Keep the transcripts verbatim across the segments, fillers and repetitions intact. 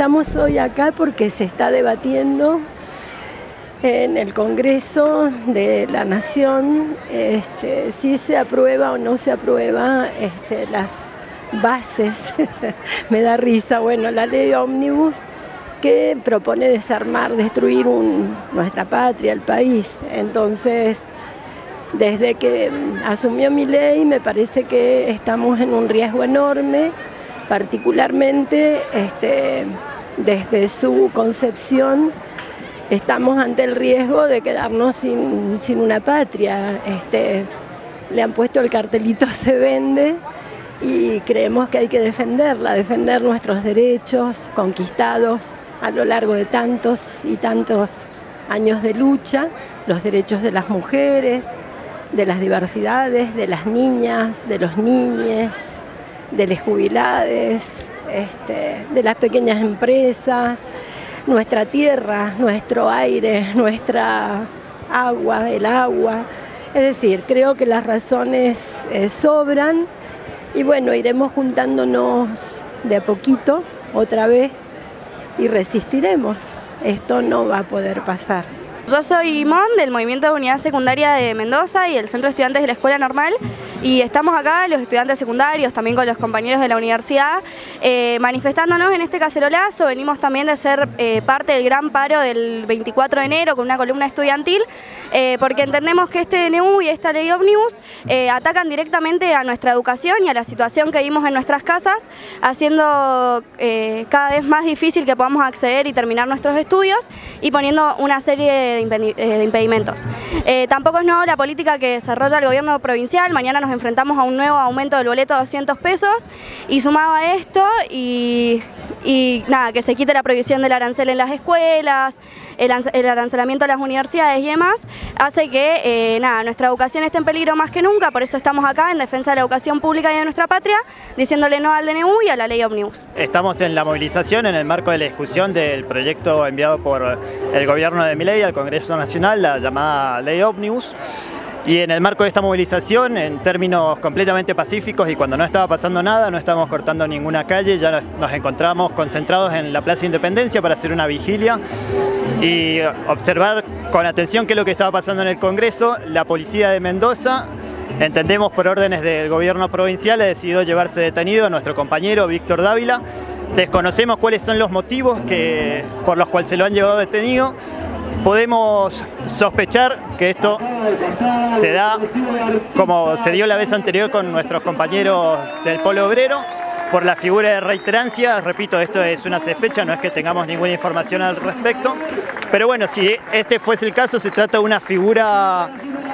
estamos hoy acá porque se está debatiendo en el Congreso de la Nación este, si se aprueba o no se aprueba este, las bases, me da risa, bueno, la ley ómnibus que propone desarmar, destruir un, nuestra patria, el país. Entonces, desde que asumió Milei me parece que estamos en un riesgo enorme, particularmente este, desde su concepción estamos ante el riesgo de quedarnos sin, sin una patria. Este, le han puesto el cartelito "se vende" y creemos que hay que defenderla, defender nuestros derechos conquistados a lo largo de tantos y tantos años de lucha, los derechos de las mujeres, de las diversidades, de las niñas, de los niños, de las jubiladas, este, de las pequeñas empresas, nuestra tierra, nuestro aire, nuestra agua, el agua. Es decir, creo que las razones eh, sobran y bueno, iremos juntándonos de a poquito otra vez y resistiremos. Esto no va a poder pasar. Yo soy Mon del Movimiento de Unidad Secundaria de Mendoza y el Centro de Estudiantes de la Escuela Normal, y estamos acá, los estudiantes secundarios, también con los compañeros de la universidad, eh, manifestándonos en este cacerolazo. Venimos también de ser eh, parte del gran paro del veinticuatro de enero con una columna estudiantil, eh, porque entendemos que este D N U y esta ley ómnibus eh, atacan directamente a nuestra educación y a la situación que vivimos en nuestras casas, haciendo eh, cada vez más difícil que podamos acceder y terminar nuestros estudios y poniendo una serie de de impedimentos. Eh, tampoco es nuevo la política que desarrolla el gobierno provincial. Mañana nos enfrentamos a un nuevo aumento del boleto de doscientos pesos y sumado a esto y, y nada, que se quite la prohibición del arancel en las escuelas, el, el arancelamiento de las universidades y demás, hace que eh, nada, nuestra educación esté en peligro más que nunca. Por eso estamos acá en defensa de la educación pública y de nuestra patria, diciéndole no al D N U y a la ley ómnibus. Estamos en la movilización en el marco de la discusión del proyecto enviado por el gobierno de Milei al Congreso Nacional, la llamada ley ómnibus. Y en el marco de esta movilización, en términos completamente pacíficos y cuando no estaba pasando nada, no estábamos cortando ninguna calle, ya nos, nos encontramos concentrados en la Plaza Independencia para hacer una vigilia y observar con atención qué es lo que estaba pasando en el Congreso. La policía de Mendoza, entendemos por órdenes del gobierno provincial, ha decidido llevarse detenido a nuestro compañero Víctor Dávila. Desconocemos cuáles son los motivos que, por los cuales se lo han llevado detenido. Podemos sospechar que esto se da como se dio la vez anterior con nuestros compañeros del Polo Obrero, por la figura de reiterancia. Repito, esto es una sospecha, no es que tengamos ninguna información al respecto. Pero bueno, si este fuese el caso, se trata de una figura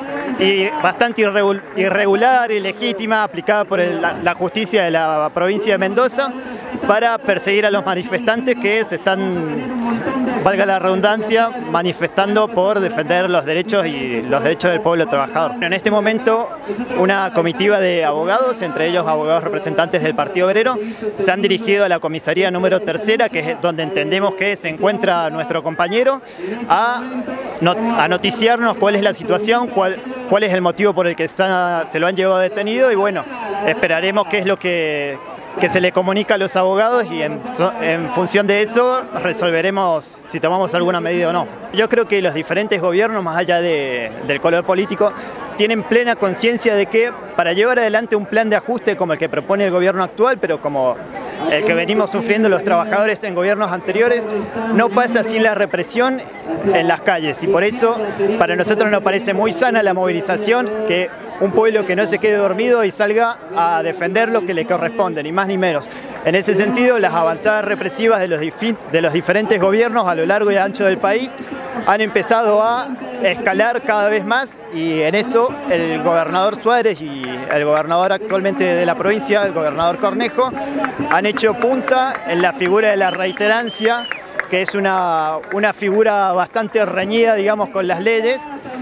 y bastante irregular, ilegítima, aplicada por el, la, la justicia de la provincia de Mendoza para perseguir a los manifestantes que se están, valga la redundancia, manifestando por defender los derechos y los derechos del pueblo trabajador. En este momento, una comitiva de abogados, entre ellos abogados representantes del Partido Obrero, se han dirigido a la comisaría número tercera, que es donde entendemos que se encuentra nuestro compañero, a, not a noticiarnos cuál es la situación, cuál, cuál es el motivo por el que está, se lo han llevado detenido y bueno, esperaremos qué es lo que que se le comunica a los abogados y en, en función de eso resolveremos si tomamos alguna medida o no. Yo creo que los diferentes gobiernos, más allá de, del color político, tienen plena conciencia de que para llevar adelante un plan de ajuste como el que propone el gobierno actual, pero como el que venimos sufriendo los trabajadores en gobiernos anteriores, no pasa sin la represión en las calles. Y por eso para nosotros nos parece muy sana la movilización, que un pueblo que no se quede dormido y salga a defender lo que le corresponde, ni más ni menos. En ese sentido, las avanzadas represivas de los, de los diferentes gobiernos a lo largo y ancho del país han empezado a escalar cada vez más y en eso el gobernador Suárez y el gobernador actualmente de la provincia, el gobernador Cornejo, han hecho punta en la figura de la reiterancia, que es una, una figura bastante reñida, digamos, con las leyes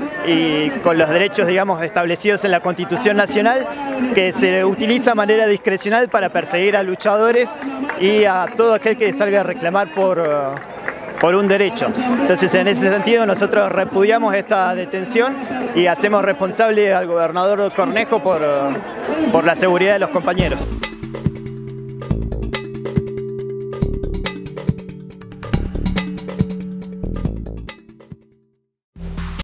y con los derechos, digamos, establecidos en la Constitución Nacional, que se utiliza de manera discrecional para perseguir a luchadores y a todo aquel que salga a reclamar por, por un derecho. Entonces, en ese sentido, nosotros repudiamos esta detención y hacemos responsable al gobernador Cornejo por, por la seguridad de los compañeros.